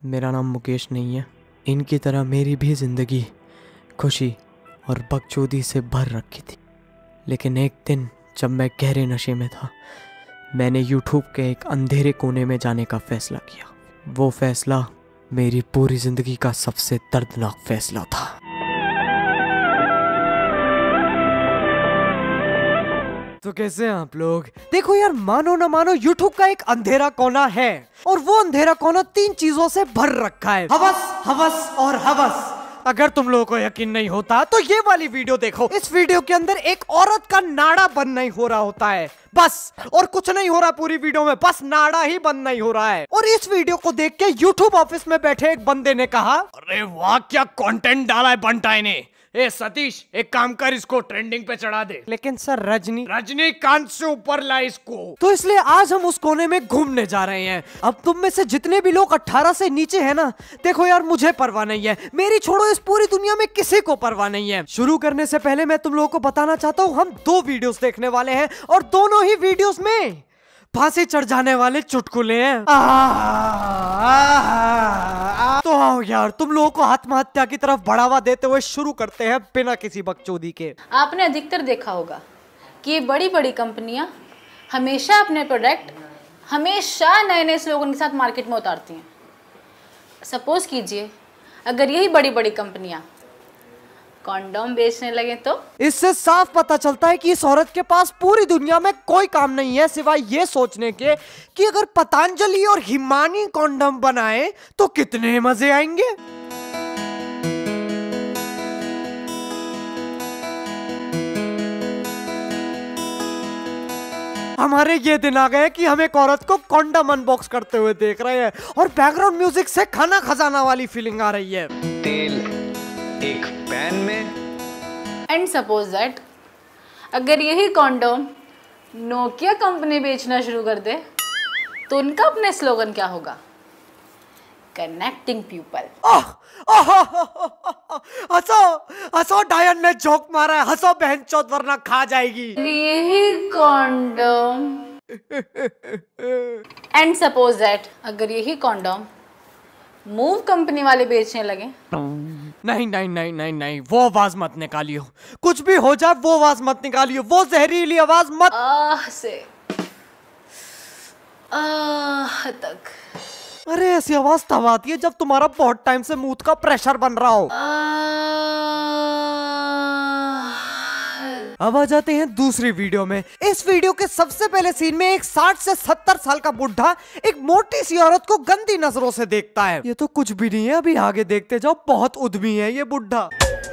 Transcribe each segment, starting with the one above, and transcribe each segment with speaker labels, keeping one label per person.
Speaker 1: मेरा नाम मुकेश नहीं है। इनकी तरह मेरी भी जिंदगी खुशी और बकचोदी से भर रखी थी। लेकिन एक दिन जब मैं गहरे नशे में था, मैंने यूट्यूब के एक अंधेरे कोने में जाने का फैसला किया। वो फैसला मेरी पूरी जिंदगी का सबसे दर्दनाक फैसला था। तो कैसे हैं आप लोग? देखो यार, मानो ना मानो यूट्यूब का एक अंधेरा कोना है, और वो अंधेरा कोना 3 चीजों से भर रखा है: हवस, हवस और हवस। अगर तुम लोगों को यकीन नहीं होता तो ये वाली वीडियो देखो। इस वीडियो के अंदर एक औरत का नाड़ा बंद नहीं हो रहा होता है, बस, और कुछ नहीं हो रहा पूरी वीडियो में, बस नाड़ा ही बंद नहीं हो रहा है। और इस वीडियो को देख के यूट्यूब ऑफिस में बैठे एक बंदे ने कहा, अरे वाह, क्या कंटेंट डाला है बंटाई ने। ए सतीश, एक काम कर, इसको ट्रेंडिंग पे चढ़ा दे। लेकिन सर, रजनीकांत से ऊपर ला इसको। तो इसलिए आज हम उस कोने में घूमने जा रहे हैं। अब तुम में से जितने भी लोग 18 से नीचे हैं ना, देखो यार, मुझे परवाह नहीं है, मेरी छोड़ो, इस पूरी दुनिया में किसी को परवाह नहीं है। शुरू करने से पहले मैं तुम लोगों को बताना चाहता हूँ, हम 2 वीडियोस देखने वाले हैं, और दोनों ही वीडियोस में फांसी चढ़ जाने वाले चुटकुले हैं। तो आओ यार, तुम लोगों को आत्महत्या की तरफ बढ़ावा देते हुए शुरू करते हैं बिना किसी बकचोदी के।
Speaker 2: आपने अधिकतर देखा होगा कि बड़ी बड़ी कंपनियां हमेशा अपने प्रोडक्ट हमेशा नए नए स्लोगन के साथ मार्केट में उतारती हैं। सपोज कीजिए, अगर यही बड़ी बड़ी कंपनियां कॉन्डोम बेचने लगे तो? इससे
Speaker 1: साफ पता चलता है कि इस औरत के पास पूरी दुनिया में कोई काम नहीं है सिवाय ये सोचने के कि अगर पतंजलि और हिमानी कॉन्डोम बनाए तो कितने मजे आएंगे। हमारे ये दिन आ गए कि हम एक औरत को कॉन्डोम अनबॉक्स करते हुए देख रहे हैं, और बैकग्राउंड म्यूजिक से खाना खजाना वाली फीलिंग आ रही है।
Speaker 3: तेल एक पैन में।
Speaker 2: एंड सपोज दैट अगर यही कॉन्डोम नोकिया कंपनी बेचना शुरू कर दे तो उनका अपने स्लोगन क्या होगा? Connecting people.
Speaker 1: हंसो हंसो, डायन ने जोक मारा है, हंसो बहनचोद, वरना खा जाएगी।
Speaker 2: यही कॉन्डोम एंड सपोज दैट अगर यही कॉन्डोम मूव कंपनी वाले बेचने लगे।
Speaker 1: नहीं नहीं नहीं नहीं नहीं, वो आवाज मत निकालियो, कुछ भी हो जाए वो आवाज मत निकालियो, वो जहरीली आवाज मत।
Speaker 2: से तक।
Speaker 1: अरे ऐसी आवाज तब आती है जब तुम्हारा बहुत टाइम से मूत का प्रेशर बन रहा हो। अब आ जाते हैं दूसरी वीडियो में। इस वीडियो के सबसे पहले सीन में एक 60 से 70 साल का बुढ़ा एक मोटी सी औरत को गंदी नजरों से देखता है। ये तो कुछ भी नहीं है, अभी आगे देखते जाओ, बहुत उद्यमी है ये बुढ़ा।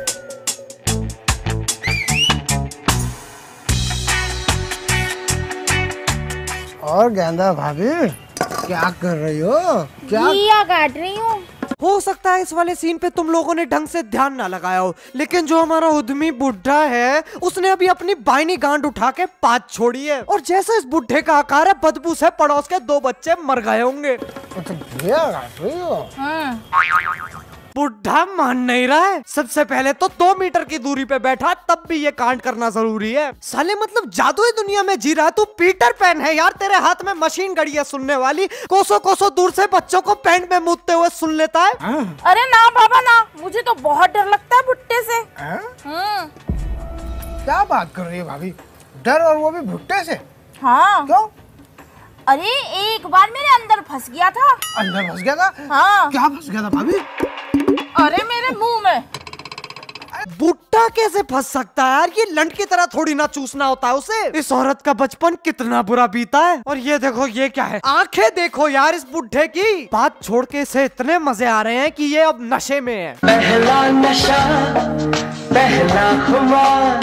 Speaker 4: और गेंदा भाभी, क्या कर रही हो? क्या
Speaker 5: काट रही हूँ।
Speaker 1: हो सकता है इस वाले सीन पे तुम लोगों ने ढंग से ध्यान ना लगाया हो, लेकिन जो हमारा उद्यमी बुढ़ा है उसने अभी अपनी बाइनी गांड उठा के पात छोड़ी है, और जैसे इस बुढ़े का आकार है, बदबू से पड़ोस के 2 बच्चे मर गए होंगे। बुढ़ा मान नहीं रहा है। सबसे पहले तो 2 मीटर की दूरी पे बैठा, तब भी ये कांड करना जरूरी है। साले मतलब जादुई दुनिया में जी रहा, तू पीटर पैन है यार, तेरे हाथ में मशीन गड़ी है सुनने वाली, कोसों कोसों दूर से बच्चों को पैंट में मूतते हुए सुन लेता है।
Speaker 5: अरे ना बाबा ना, मुझे तो बहुत डर लगता है भुट्टे से।
Speaker 4: क्या बात कर रही है भाभी? डर, और वो भी भुट्टे से?
Speaker 5: हाँ।
Speaker 4: क्यों?
Speaker 5: अरे एक बार मेरे अंदर फंस गया था।
Speaker 4: अंदर फंस गया था?
Speaker 5: हाँ।
Speaker 4: क्या फंस गया था भाभी?
Speaker 5: अरे मेरे मुंह में।
Speaker 1: बुट्टा कैसे फंस सकता है यार? ये लंड की तरह थोड़ी ना चूसना होता है उसे। इस औरत का बचपन कितना बुरा बीता है। और ये देखो, ये क्या है? आंखें देखो यार इस बुढ़े की। बात छोड़ के इसे इतने मजे आ रहे हैं कि ये अब नशे में है।
Speaker 3: पहला नशा, पहला खुमार,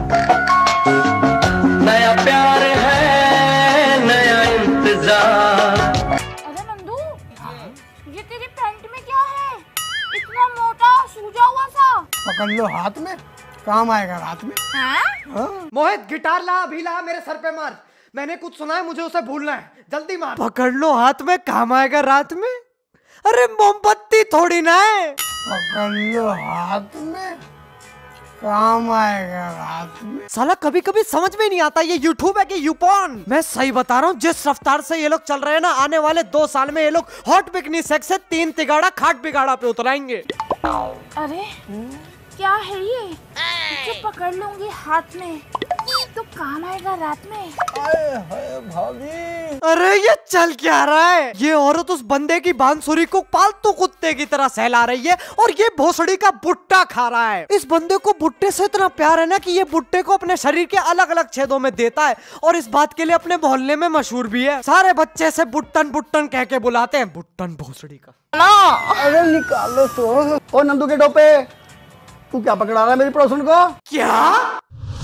Speaker 3: नया प्यार है, नया इंतजार।
Speaker 5: अरे नंदू, ये तेरे पैंट में क्या है? इतना मोटा सूजा हुआ सा।
Speaker 4: पकड़ लो हाथ में, काम आएगा रात में।
Speaker 5: हाँ?
Speaker 1: मोहित, गिटार ला, अभी ला, मेरे सर पे मार। मैंने कुछ सुना है, मुझे उसे भूलना है, जल्दी मार। पकड़ लो हाथ में, काम आएगा रात में। अरे मोमबत्ती थोड़ी ना है।
Speaker 4: पकड़ लो हाथ में, काम आएगा रात में।
Speaker 1: साला कभी कभी समझ में नहीं आता ये यूट्यूब है कि यूपॉन। मैं सही बता रहा हूँ, जिस रफ्तार से ये लोग चल रहे हैं ना, आने वाले 2 साल में ये लोग हॉट बिकनी सेक्स से 3 तिगाड़ा खाट बिगाड़ा पे उतराएंगे।
Speaker 5: अरे क्या है ये? इसे पकड़ लूंगी हाथ में तो काम आएगा रात में।
Speaker 4: आए हाय भाभी।
Speaker 1: अरे ये चल क्या रहा है? ये औरत उस बंदे की बांसुरी को पालतू कुत्ते की तरह सहला रही है और ये भोसड़ी का भुट्टा खा रहा है। इस बंदे को भुट्टे से इतना प्यार है ना कि ये भुट्टे को अपने शरीर के अलग अलग छेदों में देता है और इस बात के लिए अपने मोहल्ले में मशहूर भी है। सारे बच्चे से बुट्टन बुट्टन कह के बुलाते हैं। बुट्टन भोसड़ी का।
Speaker 4: अरे निकालो तो।
Speaker 6: ओ नंदू के टोपे, तू क्या पकड़ा रहा है मेरी पड़ोसन को?
Speaker 1: क्या?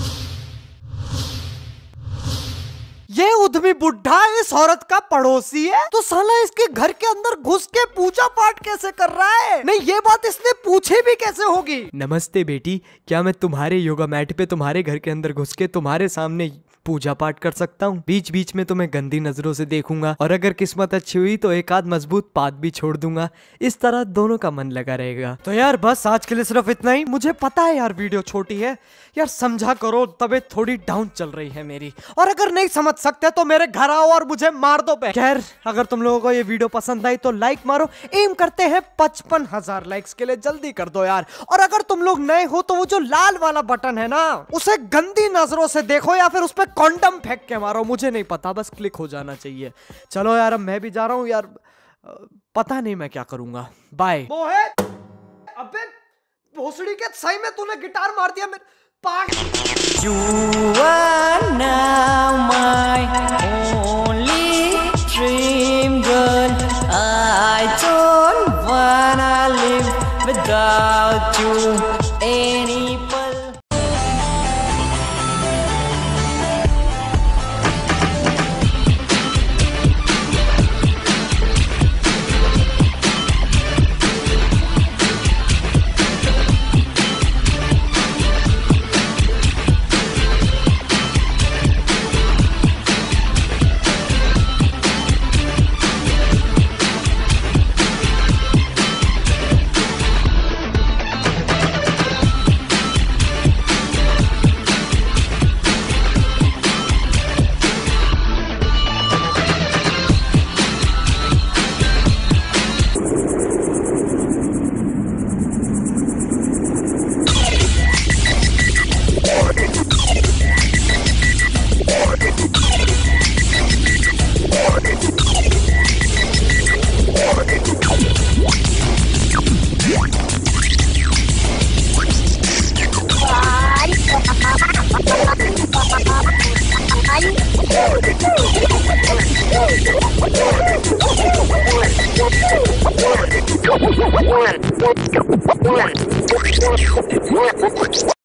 Speaker 1: ये उद्यमी बुढ़ा इस औरत का पड़ोसी है तो साला इसके घर के अंदर घुस के पूजा पाठ कैसे कर रहा है? नहीं, ये बात इसने पूछी भी कैसे होगी? नमस्ते बेटी, क्या मैं तुम्हारे योगा मैट पे तुम्हारे घर के अंदर घुस के तुम्हारे सामने पूजा पाठ कर सकता हूँ? बीच बीच में तुम्हें गंदी नजरों से देखूंगा और अगर किस्मत अच्छी हुई तो एक आध मजबूत पात भी छोड़ दूंगा। इस तरह दोनों का मन लगा रहेगा। तो यार बस आज के लिए सिर्फ इतना ही। मुझे पता है यार वीडियो छोटी है यार, समझा करो, तबीयत थोड़ी डाउन चल रही है मेरी, और अगर नहीं समझ सकते तो मेरे घर आओ और मुझे मार दो। खैर अगर तुम लोगों को ये वीडियो पसंद आई तो लाइक मारो। एम करते हैं 55,000 लाइक्स के लिए, जल्दी कर दो यार। और अगर तुम लोग नए हो तो वो जो लाल वाला बटन है ना, उसे गंदी नजरों से देखो या फिर उस पर कॉन्डम फेंक के मारो, मुझे नहीं पता, बस क्लिक हो जाना चाहिए। चलो यार अब मैं भी जा रहा हूँ यार, पता नहीं मैं क्या करूंगा। बाय। मोहित, अबे भोसड़ी के सही में तूने गिटार मार दिया मेरे पास।
Speaker 3: You are now my only dream girl. I don't wanna live without you any pal. One.